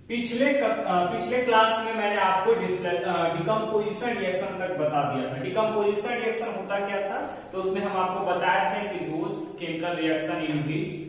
पिछले क्लास में मैंने आपको डिकम्पोजिशन रिएक्शन तक बता दिया था। डिकम्पोजिशन रिएक्शन होता क्या था, तो उसमें हम आपको बताए थे कि those chemical reaction in which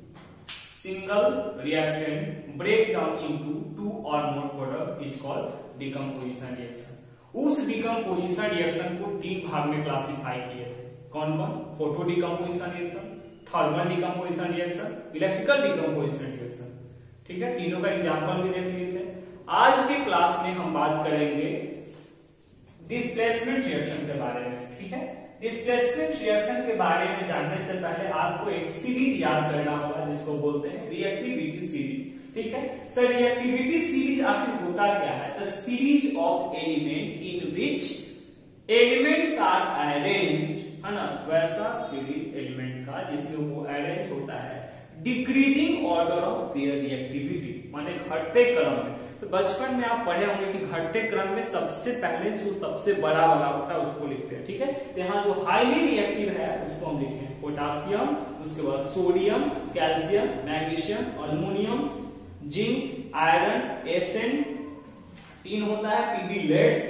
single reactant break down into 2 और more product is called decomposition reaction. उस डिकम्पोजिशन रिएक्शन को 3 भाग में क्लासिफाई किए थे। कौन कौन? Photo decomposition reaction, thermal decomposition reaction, electrical decomposition reaction. ठीक है, तीनों का एग्जांपल भी देख लिए थे। आज के क्लास में हम बात करेंगे डिस्प्लेसमेंट रिएक्शन के बारे में। ठीक है, डिस्प्लेसमेंट रिएक्शन के बारे में जानने से पहले आपको एक सीरीज याद करना होगा जिसको बोलते हैं रिएक्टिविटी सीरीज। ठीक है, तो रिएक्टिविटी सीरीज आखिर होता क्या है? The series of element in which elements are arrange, है ना, वैसा सीरीज एलिमेंट का जिसमें वो अरेंज होता है decreasing order of their reactivity, माने घटते क्रम में। तो बचपन में आप पढ़े होंगे कि घटते क्रम में सबसे पहले जो सबसे बड़ा वाला होता है उसको लिखते हैं। ठीक है, तो यहाँ जो हाईली रिएक्टिव है उसको हम लिखे पोटासियम, उसके बाद sodium, calcium, magnesium, aluminium, zinc, iron, SN, 3 होता है, PB lead,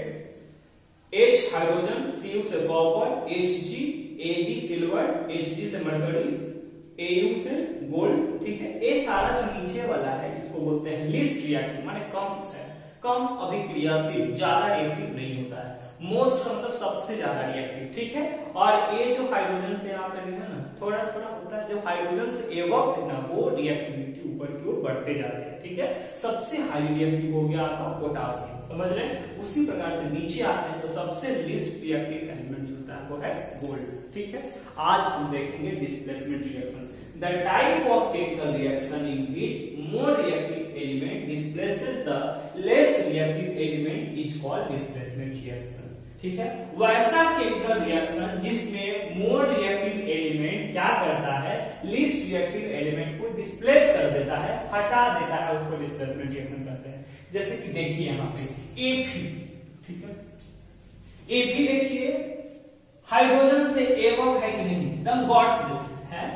H hydrogen, Cu से copper, Hg, Ag silver, Hg से मरकरी, Au से गोल्ड। ठीक है, ये सारा जो नीचे वाला है इसको बोलते हैं लिस्ट रिएक्टिव, माने कम है, कम अभिक्रियाशील, ज्यादा रिएक्टिव नहीं होता है। मोस्ट मतलब सबसे ज्यादा रिएक्टिव। ठीक है, और ये जो हाइड्रोजन से यहाँ पे है ना थोड़ा थोड़ा होता है, जो हाइड्रोजन से एवब है ना वो रिएक्टिविटी ऊपर की ओर बढ़ते जाते हैं। ठीक है, सबसे हाई रिएक्टिव हो गया आपका पोटासियम, समझ रहे हैं। उसी प्रकार से नीचे आते हैं तो सबसे लिस्ट रिएक्टिव एलिमेंट जो होता है वो है गोल्ड। ठीक है, आज हम देखेंगे displacement reaction, the type of chemical reaction in which more reactive element displaces the less reactive element is called displacement reaction. ठीक है, वैसा केमिकल रिएक्शन जिसमें मोर रिएक्टिव एलिमेंट क्या करता है, लिस्ट रिएक्टिव एलिमेंट को डिस्प्लेस कर देता है, हटा देता है, उसको डिस्प्लेसमेंट रिएक्शन कहते हैं। जैसे कि देखिए यहाँ पे एफी, ठीक है, एफी देखिए हाइड्रोजन से एवब है कि नहीं, एकदम गौर से देखिए है।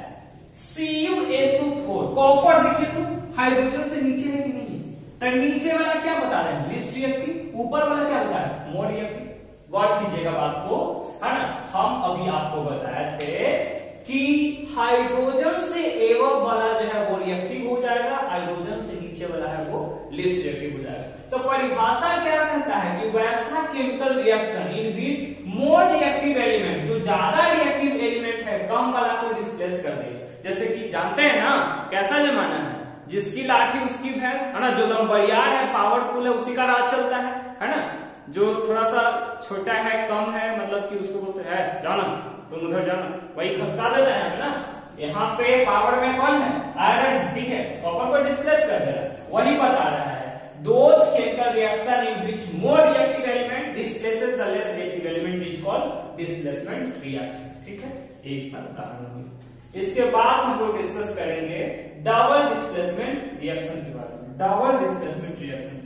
CuSO4 कॉपर देखिए तो हाइड्रोजन से नीचे है कि नहीं, तो नीचे वाला क्या बता रहे हैं, लिस्ट रिएक्टिव, ऊपर वाला क्या बता रहे हैं, मोर रिएक्टिव। गौर कीजिएगा बात को, है ना। हम अभी आपको बताए थे कि हाइड्रोजन से एवब वाला जो है वो रिएक्टिव हो जाएगा, हाइड्रोजन से नीचे वाला है वो लिस्ट रिएक्टिव हो जाएगा। तो परिभाषा क्या कहता है कि वैसा chemical reaction in which more reactive element, जो ज्यादा रिएक्टिव एलिमेंट है कम वाला को डिस्प्लेस कर दे। जैसे कि जानते हैं ना कैसा जमाना है, जिसकी लाठी उसकी भैंस, है ना, जो नंबरयार है पावरफुल है उसी का राज चलता है ना। जो थोड़ा सा छोटा है कम है मतलब कि उसको बोलते हैं जाना तुम उधर जाना, वही खसका देता है ना। यहाँ पे पावर में कौन है, आयरन, ठीक है, कॉपर को डिस्प्लेस कर दे रहा है, वही बता रहा है those chemical reaction in which more reactive element displaces the less reactive element is called displacement reaction. ठीक है, ये इसका उदाहरण होगा। इसके बाद हम लोग डिस्कस करेंगे डबल डिस्प्लेसमेंट रिएक्शन के बारे में। Double displacement reaction,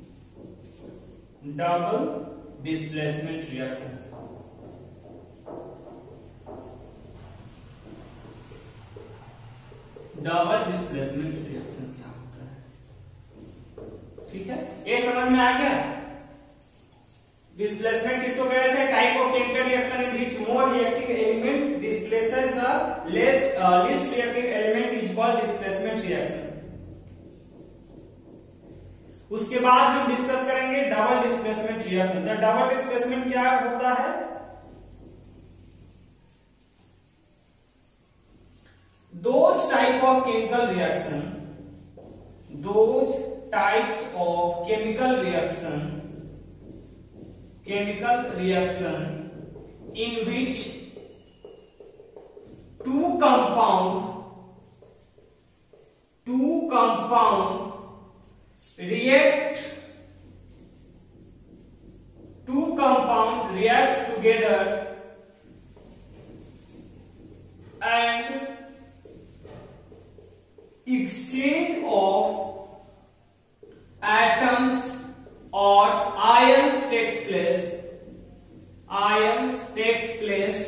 double displacement reaction, double displacement reaction क्या होता है? ठीक है, ये समझ में आ गया। डिस्प्लेसमेंट किसको कह रहे थे, type of chemical reaction in which more reactive element displaces the least reactive element is called displacement reaction. उसके बाद हम डिस्कस करेंगे डबल डिस्प्लेसमेंट रिएक्शन। तो डबल डिस्प्लेसमेंट क्या होता है, those type of chemical reaction, those types of chemical reaction in which two compound reacts together and exchange of atoms or ions takes place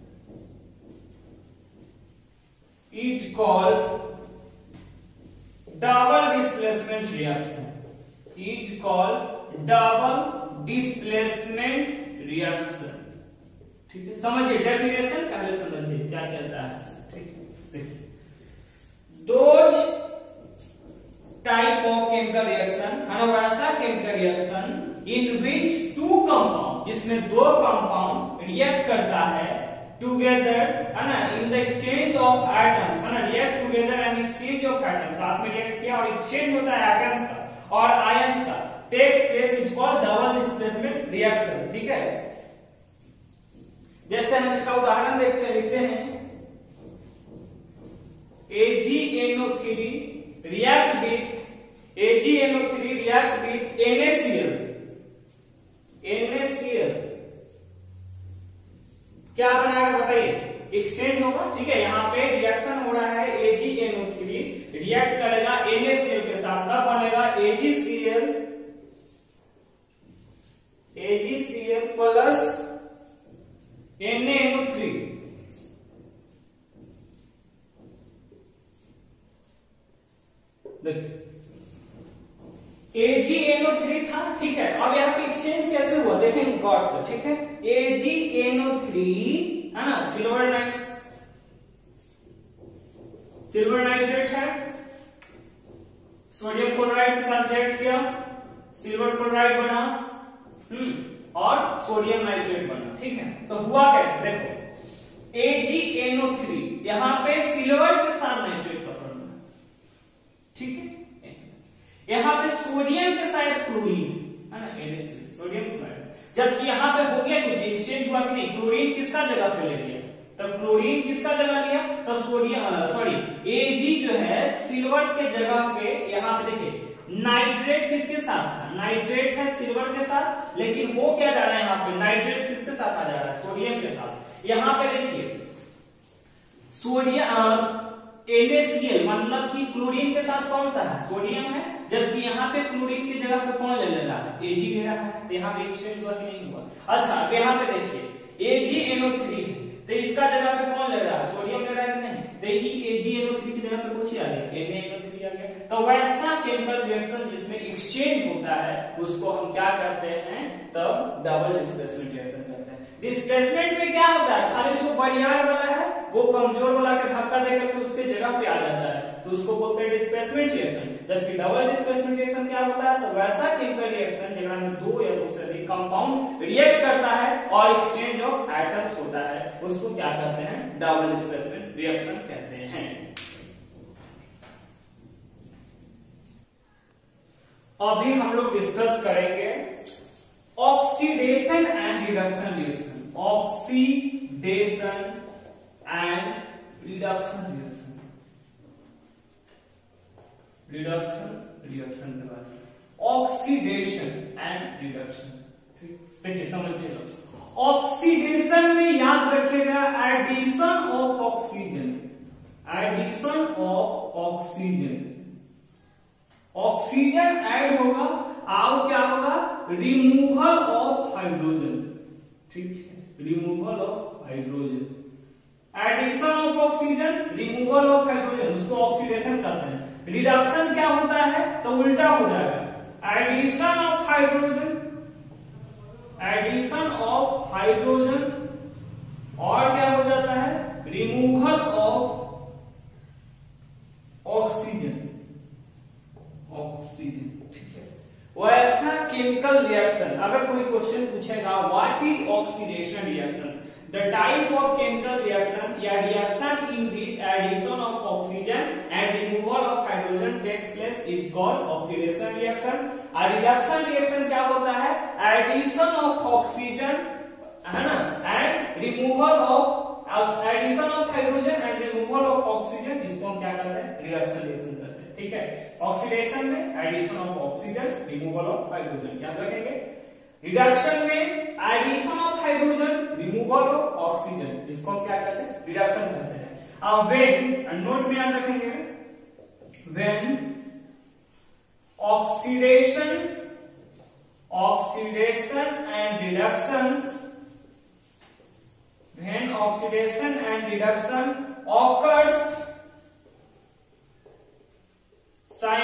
is called double displacement reaction is called double displacement reaction। ठीक है, समझिए definition पहले समझिए क्या कहता है। ठीक है, देखिए those type of chemical reaction है ना, वैसा chemical reaction in which two compound, जिसमें दो कंपाउंड रिएक्ट करता है टुगेदर है ना, in the exchange of atoms है ना, react together and exchange of atoms, साथ में रिएक्ट किया और एक्सचेंज होता है एटम्स का और आयंस का, takes place is called double displacement reaction. ठीक है, जैसे हम इसका उदाहरण लिखते हैं AgNO3 react with NaCl। NaCl क्या बनाएगा बताइए, एक्सचेंज होगा। ठीक है, यहाँ पे रिएक्शन हो रहा है AgNO3 रिएक्ट करेगा NaCl के साथ, तब बनेगा AgCl प्लस NaNO3। AgNO3 था। ठीक है, अब यहाँ पे एक्सचेंज कैसे हुआ देखेंगे गौर से। ठीक है, AgNO3 है ना, सिल्वर नाइट्रेट है, सोडियम क्लोराइड के साथ रिएक्ट किया, सिल्वर क्लोराइड बना और सोडियम नाइट्रेट बना। ठीक है, तो हुआ कैसे देखो, AgNO3 यहाँ पे सिल्वर के साथ नाइट्रेट का फॉर्मूला। ठीक है, यहाँ पे सोडियम के साथ क्लोरीन है ना, सोडियम क्लोराइड, जबकि यहाँ पे हो गया कुछ एक्सचेंज हुआ कि नहीं, क्लोरीन किसका जगह पे ले लिया, तो क्लोरीन किसका जगह लिया, तो सोडियम Ag जो है सिल्वर के जगह पे, यहाँ पे देखिए नाइट्रेट किसके साथ था, नाइट्रेट है सिल्वर के साथ, लेकिन हो क्या जा रहा है यहाँ पे, नाइट्रेट किसके साथ आ जा रहा है, सोडियम के साथ। यहाँ पे देखिए सोडियम NaCl मतलब कि क्लोरीन के साथ कौन सा है, सोडियम है, जबकि यहाँ पे क्लोरीन की जगह पे कौन ले रहा है, Ag ले रहा है, तो यहाँ पे एक्सचेंज हुआ कि नहीं हुआ। अच्छा, अब यहाँ पे देखिए AgNO3 है, तो इसका जगह पे कौन ले रहा है, सोडियम ले रहा है कि नहीं, तो AgNO3 की जगह पे कुछ आ गया, NaNO3 आ गया। तो वैसा केमिकल रिएक्शन जिसमें एक्सचेंज होता है उसको हम क्या करते हैं, तब डबल डिस्प्लेसमेंट रिएक्शन कहते हैं। डिस्प्लेसमेंट में क्या होता है, खाली जो बड़ियार वाला है वो कमजोर वाला के धक्का देकर के उसके जगह पे आ जाता है, तो उसको बोलते हैं डिस्प्लेसमेंट रिएक्शन। जबकि डबल डिस्प्लेसमेंट रिएक्शन क्या होता है, तो वैसा केमिकल रिएक्शन जिसमें दो या दो से अधिक कंपाउंड रिएक्ट करता है और एक्सचेंज ऑफ एटम्स होता है, उसको क्या कहते हैं, डबल डिस्प्लेसमेंट रिएक्शन कहते हैं। अभी हम लोग डिस्कस करेंगे oxidation and reduction reaction, oxidation and reduction reaction, reaction के बारे में, ऑक्सीडेशन एंड रिडक्शन। देखिए समझिएगा, ऑक्सीडेशन में याद रखिएगा addition of oxygen, addition of oxygen, oxygen add होगा और क्या होगा, रिमूवल ऑफ हाइड्रोजन। ठीक है, removal of hydrogen, addition of oxygen, removal of hydrogen, उसको ऑक्सीडेशन कहते हैं। रिडक्शन क्या होता है, तो उल्टा हो जाएगा, addition of hydrogen, addition of hydrogen और क्या हो जाता है, रिमूवल ऑफ ऑक्सीजन, ऑक्सीजन। ठीक है, वैसा केमिकल रिएक्शन अगर कोई क्वेश्चन पूछेगा what is oxidation reaction, the type of chemical reaction या reaction in which addition of oxygen and removal of hydrogen takes place is called oxidation reaction. और reduction reaction क्या होता है, एडिशन ऑफ ऑक्सीजन है ना and removal of addition of hydrogen and removal of oxygen, इसको हम क्या करते हैं, रिडक्शन रिएक्शन करते हैं। ठीक है, ऑक्सीडेशन में addition of oxygen, removal of hydrogen याद रखेंगे, रिडक्शन में addition of hydrogen, removal of oxygen, इसको हम क्या कहते हैं, रिडक्शन कहते हैं। अब व्हेन नोट में याद रखेंगे, when oxidation and reduction, when oxidation and reduction occurs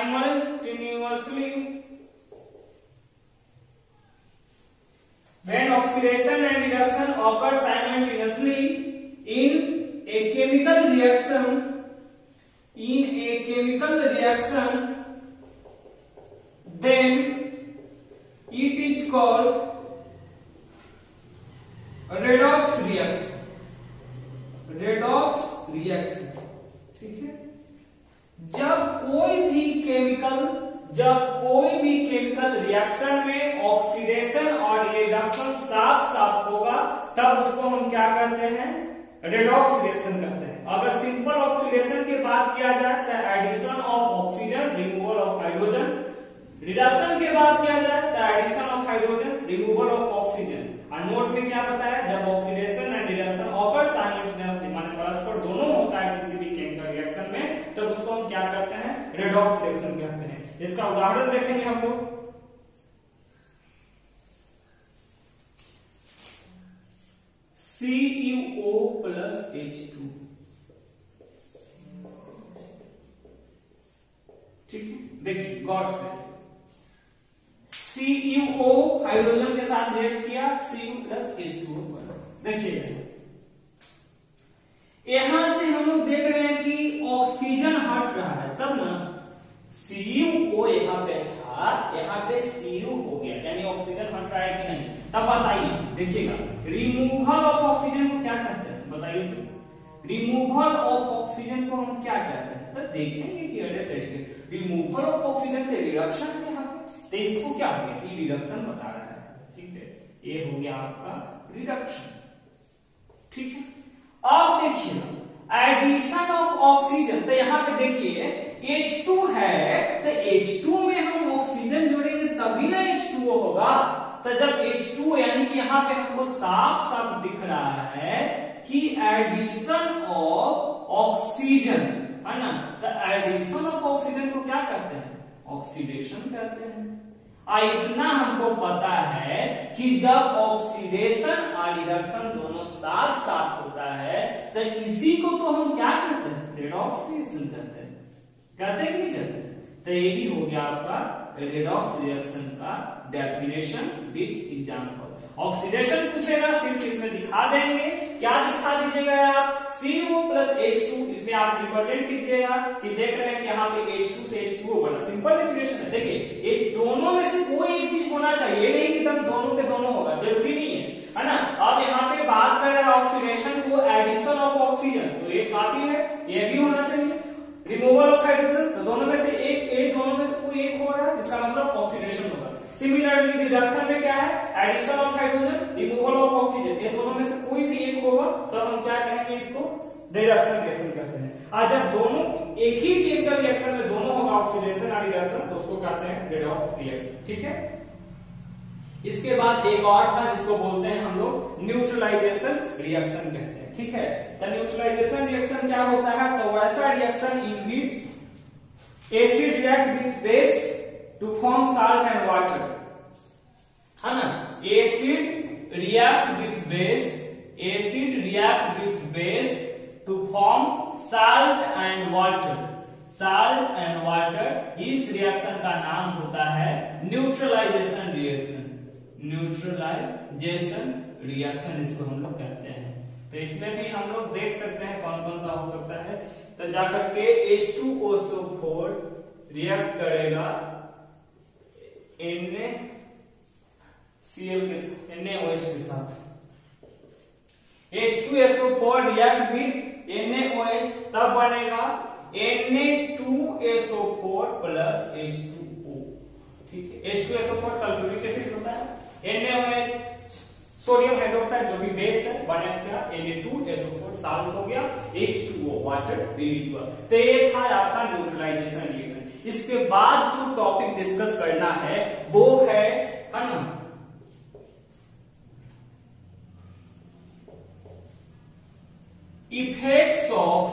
chemical reaction, in a chemical reaction, then it is called redox reaction. redox reaction, ठीक है। जब कोई भी केमिकल रिएक्शन में ऑक्सीडेशन और रिडक्शन साथ साथ होगा, तब उसको हम क्या कहते हैं, रेडॉक्स रिएक्शन कहते हैं। अगर सिंपल ऑक्सीडेशन की बात किया जाए तो addition of oxygen, removal of hydrogen. Reduction की बात किया जाए तो addition of hydrogen, removal of oxygen. और नोट में क्या बताया, जब oxidation and reduction occur simultaneously, माने परस्पर दोनों होता है किसी भी केमिकल रिएक्शन में, तब उसको हम क्या कहते हैं, रेडॉक्स रिएक्शन कहते हैं। इसका उदाहरण देखेंगे हम लोग। CuO प्लस H2, ठीक है। देखिए गौर से, CuO हाइड्रोजन के साथ रिएक्ट किया, Cu प्लस H2O बना। देखिए यहां से हम लोग देख रहे हैं कि ऑक्सीजन हट रहा है, तब ना CuO यहाँ पे था, यहाँ पे Cu हो गया, यानी ऑक्सीजन हट रहा है कि नहीं। तब बताइए, देखिएगा, रिमूवल ऑफ ऑक्सीजन को क्या कहते हैं, बताइए तो। रिमूवल ऑफ ऑक्सीजन को हम क्या कहते हैं, तो देखेंगे कि अरे तरीके, रिमूवल ऑफ ऑक्सीजन के रिडक्शन है यहाँ पे, तो इसको क्या हो गया, ये रिडक्शन बता रहा है, ठीक है। ये हो गया आपका रिडक्शन, ठीक है। अब देखिए एडिशन ऑफ ऑक्सीजन, तो यहाँ पे देखिए H2 है, तो H2 में हम ऑक्सीजन जोड़ेंगे तभी ना H2O होगा। तो जब H2 यानी कि यहाँ पे हमको साफ साफ दिख रहा है कि एडिशन ऑफ ऑक्सीजन, है ना, तो एडिशन ऑफ ऑक्सीजन को क्या कहते हैं, ऑक्सीडेशन कहते हैं। इतना हमको पता है कि जब ऑक्सीडेशन और रिडक्शन दोनों साथ साथ होता है, तो इसी को तो हम क्या कहते हैं, रेडॉक्स रिएक्शन कहते हैं। कहते हैं कि नहीं कहते? तो यही हो गया आपका रेडॉक्स रिएक्शन का डेफिनेशन विद एग्जांपल। ऑक्सीडेशन पूछेगा, सिर्फ इसमें दिखा देंगे। क्या दिखा दीजिएगा आप, CO प्लस H2, इसमें आप रिप्रेजेंट कीजिएगा कि देख रहे हैं कि यहाँ पे H2 से H2O बना। सिंपल डेफिनेशन है। देखिए ये दोनों में से कोई एक चीज होना चाहिए, नहीं कि एकदम दोनों के दोनों होगा, जरूरी नहीं है ना। अब यहाँ पे बात कर रहे हैं ऑक्सीडेशन को, एडिशन ऑफ ऑक्सीजन, तो ये काफी है, ये भी होना चाहिए। रिमूवल ऑफ हाइड्रोजन, तो दोनों में से एक दोनों में से कोई एक हो रहा है, इसका मतलब ऑक्सीडेशन होगा। सिमिलरली रिडक्शन में क्या है, addition of hydrogen, removal of oxygen, ये दोनों में से कोई भी एक होगा, तो हम क्या कहेंगे, इसको रिडक्शन रिएक्शन कहते हैं। आज जब दोनों एक ही केमिकल रिएक्शन में दोनों होगा, ऑक्सीडेशन और रिडक्शन, तो उसको कहते हैं रेडॉक्स रिएक्शन, ठीक है। इसके बाद एक और था जिसको बोलते हैं हम लोग न्यूट्रलाइजेशन रिएक्शन कहते हैं, ठीक है। तो न्यूट्रलाइजेशन रिएक्शन क्या होता है, तो वैसा reaction in which acid react with base to form salt and water, है ना। Acid react with base to form salt and water. इस रिएक्शन का नाम होता है न्यूट्रलाइजेशन रिएक्शन इसको हम लोग कहते हैं। तो इसमें भी हम लोग देख सकते हैं कौन कौन सा हो सकता है। तो जाकर के H2O4 रिएक्ट करेगा NaOH के साथ। H2SO4 रिएक्ट विथ NaOH, तब बनेगा Na2SO4 प्लस H2O, ठीक है। H2SO4 सल्फ्यूरिक एसिड होता है, NaOH सोडियम हाइड्रोक्साइड जो भी बेस है बना गया, Na2SO4 साल्ट हो गया, H2O वाटर रिलीज हुआ। तो ये था आपका न्यूट्रलाइजेशन रिएक्शन। इसके बाद जो टॉपिक डिस्कस करना है वो है ना effects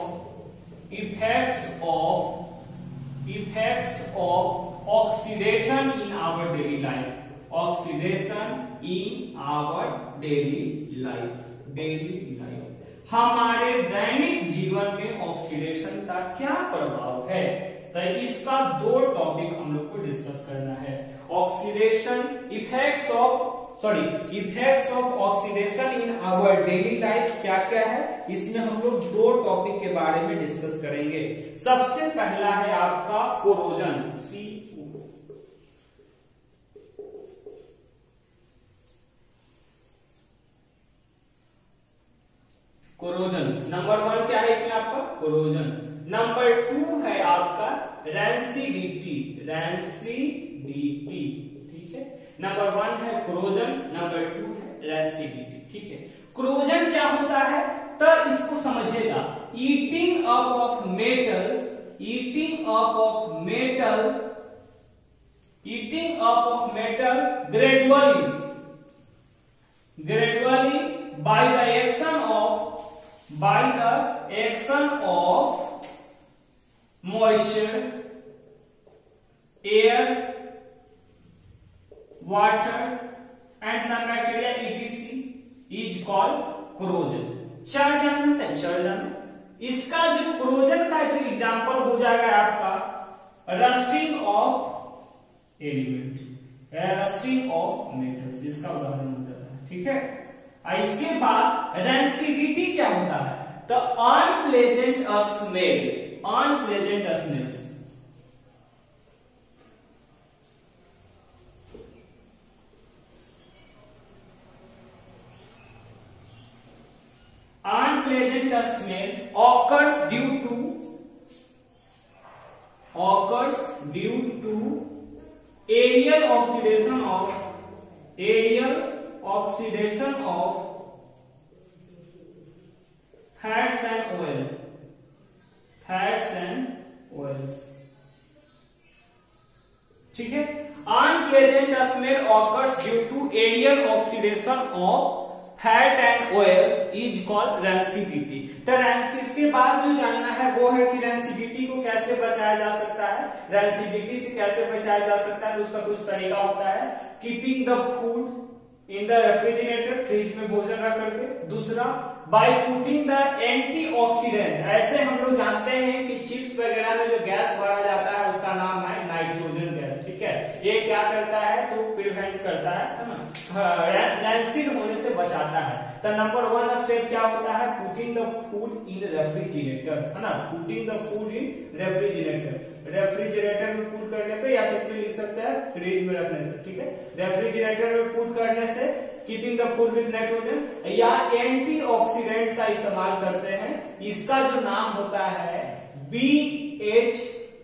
of oxidation in our daily life. Daily life हमारे दैनिक जीवन में ऑक्सीडेशन का क्या प्रभाव है, तो इसका दो टॉपिक हम लोग को डिस्कस करना है। Oxidation, effects of sorry effects of oxidation in our daily life क्या क्या है, इसमें हम लोग दो टॉपिक के बारे में डिस्कस करेंगे। सबसे पहला है आपका कोरोजन, कोरोजन नंबर 1 क्या है इसमें आपका कोरोजन। नंबर 2 है आपका रैंसिडिटी, रैंसिडिटी, ठीक है। नंबर 1 है कोरोजन, नंबर 2 है रैंसिडिटी, ठीक है। कोरोजन क्या होता है तो इसको समझिएगा, eating up of metal, eating up of metal, eating up of metal gradually, gradually by the action of moisture, air, water and some bacteria etc is called corrosion। चार जानते हैं, चार जानते। इसका जो corrosion का फिर एग्जांपल हो जाएगा आपका rusting of element, rusting of metals, इसका उदाहरण हो जाता है, ठीक है। इसके बाद रैंसिडिटी क्या होता है तो unpleasant smell, unpleasant smell, unpleasant smell occurs due to aerial oxidation of fats and oil, fats and oils, ठीक है। Unpleasant smell occurs due to aerial oxidation of fat and oils is called rancidity. तो रैंसिस के बाद जो जानना है वो है कि रैंसिडिटी को कैसे बचाया जा सकता है, रैंसिडिटी से कैसे बचाया जा सकता है। तो उसका कुछ तरीका होता है, keeping the food in the refrigerator, fridge में भोजन रख करके। दूसरा, बाय पुटिंग द एंटीऑक्सीडेंट, ऐसे हम लोग जानते हैं कि चिप्स वगैरह में जो गैस भरा जाता है उसका नाम है नाइट्रोजन गैस, ठीक है। ये क्या करता है तो प्रिवेंट करता है ना, रैंसिड होने से बचाता है। तो नंबर 1 स्टेप क्या होता है, putting the food in refrigerator, है ना, putting the food in refrigerator, refrigerator में पुट करने पे, या सिंपली लिख सकते हैं फ्रिज में रखने से, ठीक है। रेफ्रिजरेटर में पुट करने से keeping the food with nitrogen, या एंटीऑक्सीडेंट का इस्तेमाल करते हैं। इसका जो नाम होता है BHT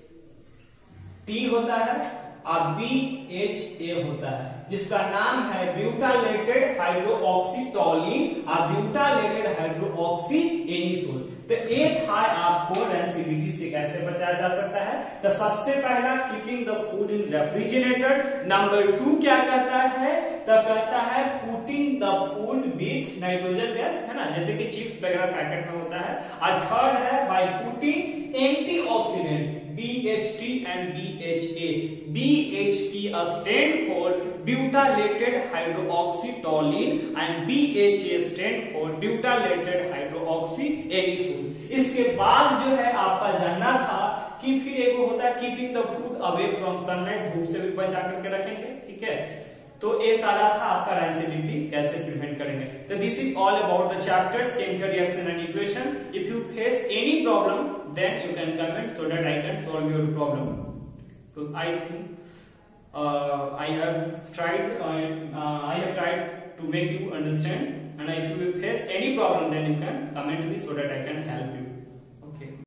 होता है और BHA होता है, जिसका नाम है ब्यूटालेटेड हाइड्रोक्सीटोलिन और ब्यूटालेटेड हाइड्रोक्सी एनिसोल। तो एक था आपको रैंसिडिटी से कैसे बचाया जा सकता है। तो सबसे पहला keeping the food in refrigerator. Number 2 क्या कहता है तो कहता है putting the food with nitrogen gas, है ना, जैसे कि चिप्स वगैरह पैकेट में होता है। और थर्ड है by putting antioxidant, BHT and BHA। BHT stand for butylated hydroxytoluene and BHA stand for butylated hydroxy anisole। इसके बाद जो है आपका जानना था कि फिर एक होता है keeping the food away from sunlight, धूप से भी बचा करके रखेंगे, ठीक है। तो ये सारा था आपका रैंसिडिटी कैसे प्रिवेंट करेंगे। तो this is all about the chapters chemical reaction and equation. If you face any problem then you can comment so that I can solve your problem, because I think I have tried to make you understand, and if you face any problem then you can comment me so that I can help you।